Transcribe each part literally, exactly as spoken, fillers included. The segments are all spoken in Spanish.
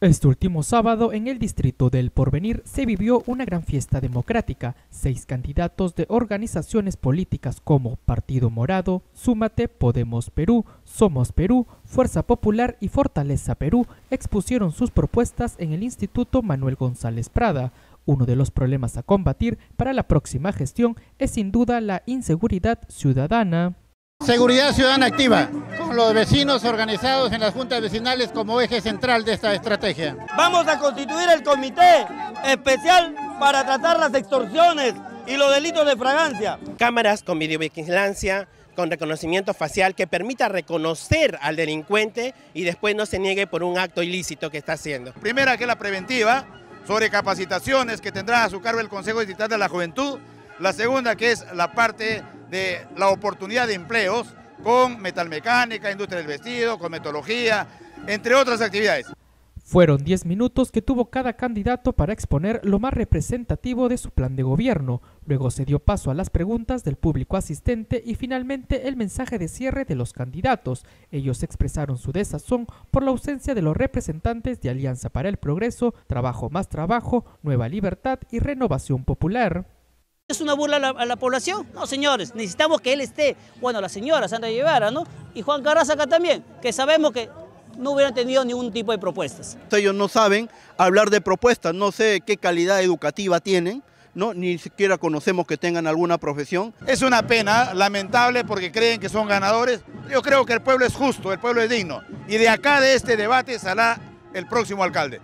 Este último sábado, en el distrito del Porvenir, se vivió una gran fiesta democrática. Seis candidatos de organizaciones políticas como Partido Morado, Súmate, Podemos Perú, Somos Perú, Fuerza Popular y Fortaleza Perú expusieron sus propuestas en el Instituto Manuel González Prada. Uno de los problemas a combatir para la próxima gestión es sin duda la inseguridad ciudadana. Seguridad ciudadana activa, con los vecinos organizados en las juntas vecinales como eje central de esta estrategia. Vamos a constituir el comité especial para tratar las extorsiones y los delitos de fragancia. Cámaras con videovigilancia, con reconocimiento facial que permita reconocer al delincuente y después no se niegue por un acto ilícito que está haciendo. Primera, que es la preventiva, sobre capacitaciones que tendrá a su cargo el Consejo Distrital de la Juventud. La segunda, que es la parte de la oportunidad de empleos con metalmecánica, industria del vestido, cosmetología, entre otras actividades. Fueron diez minutos que tuvo cada candidato para exponer lo más representativo de su plan de gobierno. Luego se dio paso a las preguntas del público asistente y finalmente el mensaje de cierre de los candidatos. Ellos expresaron su desazón por la ausencia de los representantes de Alianza para el Progreso, Trabajo más Trabajo, Nueva Libertad y Renovación Popular. ¿Es una burla a la, a la población? No, señores, necesitamos que él esté. Bueno, la señora Sandra Guevara, ¿no? Y Juan Carrasco acá también, que sabemos que no hubieran tenido ningún tipo de propuestas. Ellos no saben hablar de propuestas, no sé qué calidad educativa tienen, ¿no? Ni siquiera conocemos que tengan alguna profesión. Es una pena, lamentable, porque creen que son ganadores. Yo creo que el pueblo es justo, el pueblo es digno. Y de acá, de este debate, saldrá el próximo alcalde.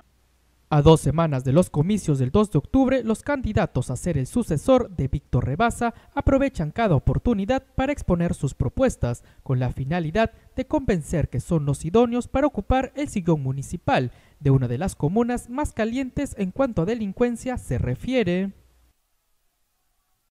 A dos semanas de los comicios del dos de octubre, los candidatos a ser el sucesor de Víctor Rebasa aprovechan cada oportunidad para exponer sus propuestas, con la finalidad de convencer que son los idóneos para ocupar el sillón municipal de una de las comunas más calientes en cuanto a delincuencia se refiere.